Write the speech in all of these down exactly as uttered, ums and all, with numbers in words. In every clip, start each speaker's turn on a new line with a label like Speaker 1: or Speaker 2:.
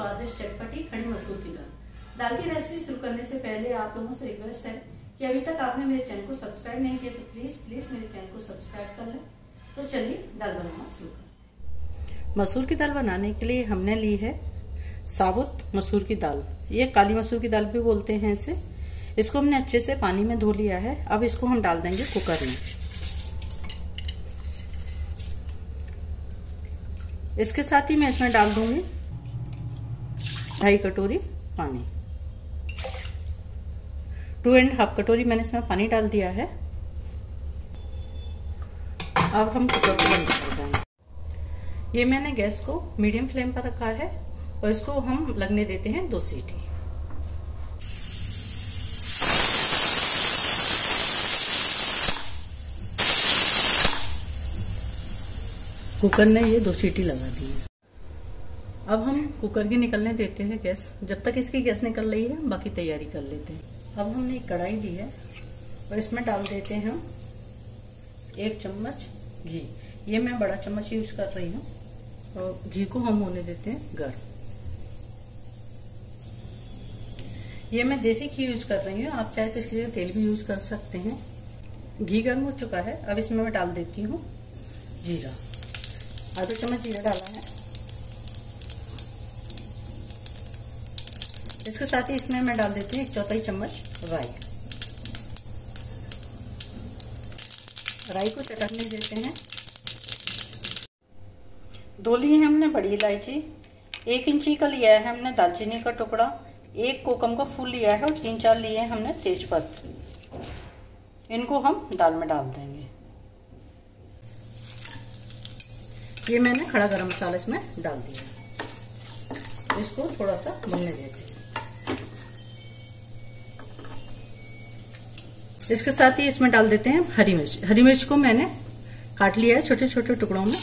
Speaker 1: स्वादिष्ट चटपटी खड़ी मसूर की दाल। दाल की रेसिपी शुरू करने से पहले आप लोगों से रिक्वेस्ट है कि अभी तक आपने मेरे चैनल को सब्सक्राइब नहीं किया तो प्लीज प्लीज मेरे चैनल को सब्सक्राइब कर लें। तो चलिए दाल बनाना शुरू करते हैं। मसूर की दाल बनाने के लिए हमने ली है साबुत मसूर की दाल। ये काली मसूर की दाल भी बोलते हैं इसे। इसको हमने अच्छे से पानी में धो लिया है। अब इसको हम डाल देंगे कुकर में। इसके साथ ही मैं इसमें डाल दूंगी ढाई कटोरी पानी। टू एंड हाफ कटोरी मैंने इसमें पानी डाल दिया है। अब हम कुकर को बंद कर देंगे। ये मैंने गैस को मीडियम फ्लेम पर रखा है और इसको हम लगने देते हैं दो सीटी। कुकर ने ये दो सीटी लगा दी है। अब हम कुकर की निकलने देते हैं गैस। जब तक इसकी गैस निकल रही है बाकी तैयारी कर लेते हैं। अब हमने एक कढ़ाई ली है और इसमें डाल देते हैं हम एक चम्मच घी। ये मैं बड़ा चम्मच यूज कर रही हूँ और घी को हम होने देते हैं गर्म। ये मैं देसी घी यूज कर रही हूँ, आप चाहे तो इसकी जगह तेल भी यूज कर सकते हैं। घी गर्म हो चुका है। अब इसमें मैं डाल देती हूँ जीरा। आधा चम्मच जीरा डाला है। इसके साथ ही इसमें मैं डाल देती हूँ एक चौथाई चम्मच राई। राई को चटकने देते हैं। दो लिए हैं हमने बड़ी इलायची, एक इंची का लिया है हमने दालचीनी का टुकड़ा, एक कोकम का फूल लिया है और तीन चार लिए हैं हमने तेजपत्ता। इनको हम दाल में डाल देंगे। ये मैंने खड़ा गरम मसाला इसमें डाल दिया। इसको थोड़ा सा भुनने देते हैं। इसके साथ ही इसमें डाल देते हैं हरी मिर्च। हरी मिर्च को मैंने काट लिया है छोटे छोटे टुकड़ों में।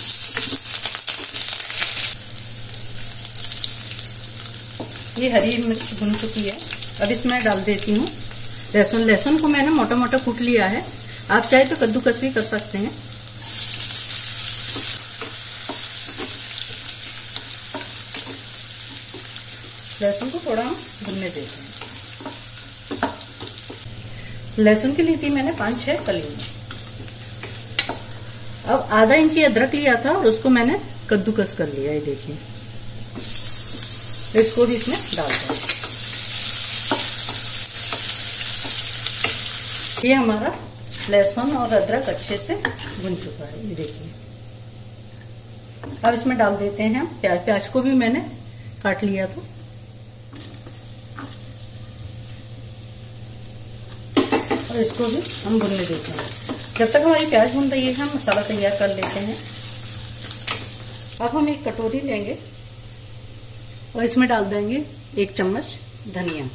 Speaker 1: ये हरी मिर्च भुन चुकी है। अब इसमें डाल देती हूँ लहसुन। लहसुन को मैंने मोटा मोटा कूट लिया है, आप चाहे तो कद्दूकस भी कर सकते हैं। लहसुन को थोड़ा हम भुनने देते हैं। लहसुन की ली थी मैंने पांच छह कलियां। अब आधा इंची अदरक लिया था और उसको मैंने कद्दूकस कर लिया है। देखिए, इसको भी इसमें डाल दें। ये हमारा लहसुन और अदरक अच्छे से भुन चुका है। ये देखिए, अब इसमें डाल देते हैं प्याज। प्याज को भी मैंने काट लिया था। और इसको भी हम भुनने देते हैं। जब तक हमारी प्याज भुन रही है हम मसाला तैयार कर लेते हैं। अब हम एक कटोरी लेंगे और इसमें डाल देंगे एक चम्मच धनिया,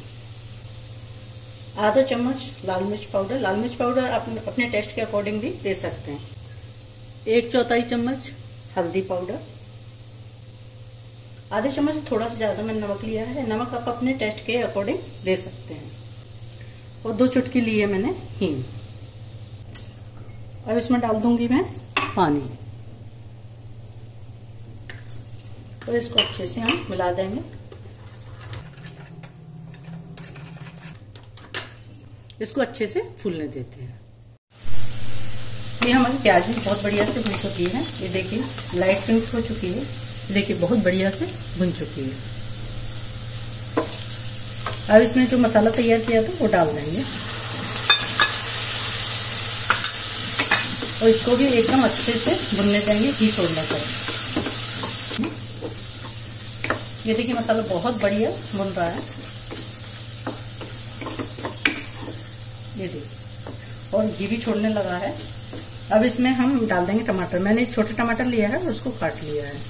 Speaker 1: आधा चम्मच लाल मिर्च पाउडर। लाल मिर्च पाउडर आप अपने टेस्ट के अकॉर्डिंग भी दे सकते हैं। एक चौथाई चम्मच हल्दी पाउडर, आधे चम्मच थोड़ा सा ज़्यादा मैंने नमक लिया है। नमक आप अपने टेस्ट के अकॉर्डिंग ले सकते हैं। और दो चुटकी ली है मैंने हींग। अब इसमें डाल दूंगी मैं पानी और इसको अच्छे से हम मिला देंगे। इसको अच्छे से फूलने देते हैं। ये हमारी प्याज भी बहुत बढ़िया से भुन चुकी है। ये देखिए लाइट पिंक हो चुकी है। देखिए बहुत बढ़िया से भुन चुकी है। अब इसमें जो मसाला तैयार किया था वो डाल देंगे और इसको भी एकदम अच्छे से भुनने देंगे घी छोड़ने पर। ये देखिए मसाला बहुत बढ़िया भुन रहा है। ये देखिए और घी भी छोड़ने लगा है। अब इसमें हम डाल देंगे टमाटर। मैंने एक छोटा टमाटर लिया है और उसको काट लिया है।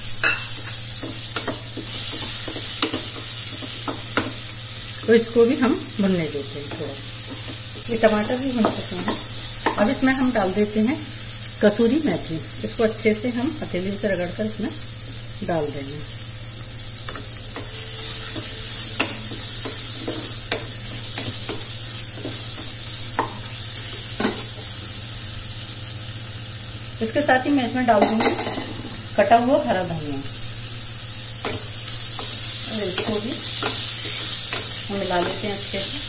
Speaker 1: तो इसको भी हम भुनने देते हैं थोड़ा। ये टमाटर भी भुन चुके हैं। अब इसमें हम डाल देते हैं कसूरी मेथी। इसको अच्छे से हम हथेली से रगड़कर इसमें डाल देंगे। इसके साथ ही मैं इसमें डाल दूंगी कटा हुआ हरा धनिया। को भी हम मिला लेते हैं अच्छे से।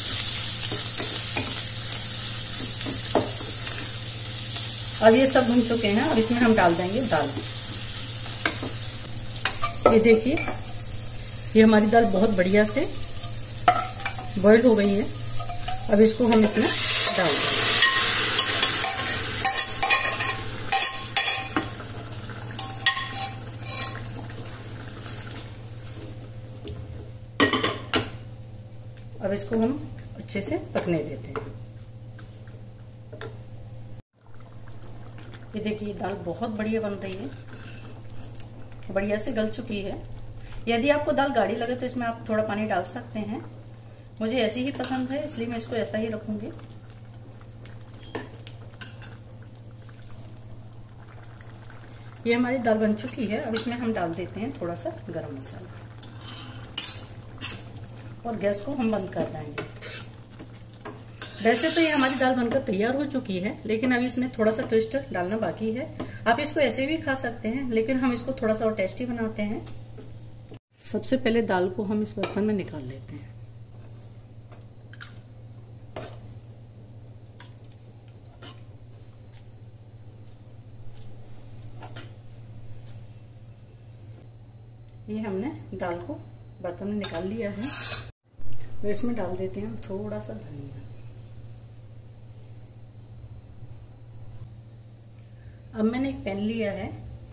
Speaker 1: अब ये सब भुन चुके हैं। अब इसमें हम डाल देंगे दाल। ये देखिए, ये हमारी दाल बहुत बढ़िया से बॉइल्ड हो गई है। अब इसको हम इसमें डाल देंगे। अब इसको हम अच्छे से पकने देते हैं। ये देखिए, दाल बहुत बढ़िया बन रही है, बढ़िया से गल चुकी है। यदि आपको दाल गाढ़ी लगे तो इसमें आप थोड़ा पानी डाल सकते हैं। मुझे ऐसी ही पसंद है, इसलिए मैं इसको ऐसा ही रखूंगी। ये हमारी दाल बन चुकी है। अब इसमें हम डाल देते हैं थोड़ा सा गरम मसाला और गैस को हम बंद कर देंगे। वैसे तो ये हमारी दाल बनकर तैयार हो चुकी है, लेकिन अभी इसमें थोड़ा सा ट्विस्ट डालना बाकी है। आप इसको ऐसे भी खा सकते हैं, लेकिन हम इसको थोड़ा सा और टेस्टी बनाते हैं। सबसे पहले दाल को हम इस बर्तन में निकाल लेते हैं। ये हमने दाल को बर्तन में निकाल लिया है। और इसमें डाल देते हैं हम थोड़ा सा धनिया। अब मैंने एक पैन लिया है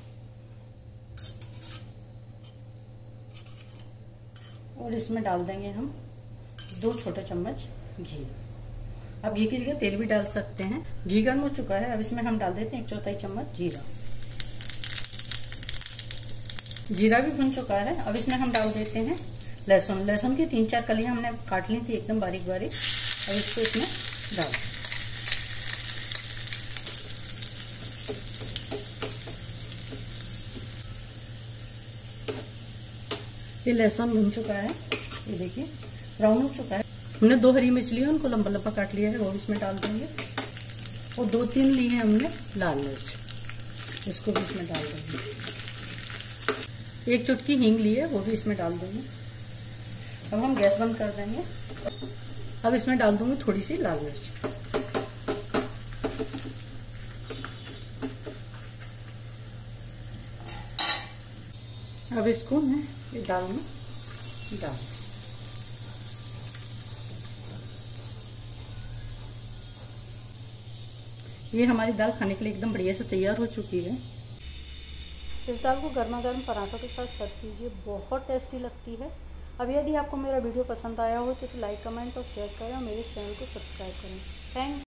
Speaker 1: और इसमें डाल देंगे हम दो छोटे चम्मच घी। अब घी की जगह तेल भी डाल सकते हैं। घी गर्म हो चुका है। अब इसमें हम डाल देते हैं एक चौथाई चम्मच जीरा। जीरा भी भुन चुका है। अब इसमें हम डाल देते हैं लहसुन। लहसुन की तीन चार कलियां हमने काट ली थी एकदम बारीक बारीक। अब इसको इसमें डाल, ये लहसुन भुन चुका है। ये देखिए ब्राउन हो चुका है। हमने दो हरी मिर्च ली है, उनको लंबा लंबा काट लिया है, वो इसमें डाल देंगे। और दो तीन ली है हमने लाल मिर्च, इसको भी इसमें डाल देंगे। एक चुटकी हींग ली है, वो भी इसमें डाल देंगे। अब हम गैस बंद कर देंगे। अब इसमें डाल दूंगी थोड़ी सी लाल मिर्च। अब इसको मैं ये दाल में डाल, ये हमारी दाल खाने के लिए एकदम बढ़िया से तैयार हो चुकी है। इस दाल को गर्मा गर्म पराठों के साथ सर्व कीजिए, बहुत टेस्टी लगती है। अब यदि आपको मेरा वीडियो पसंद आया हो तो इसे लाइक, कमेंट और शेयर करें और मेरे चैनल को सब्सक्राइब करें। थैंक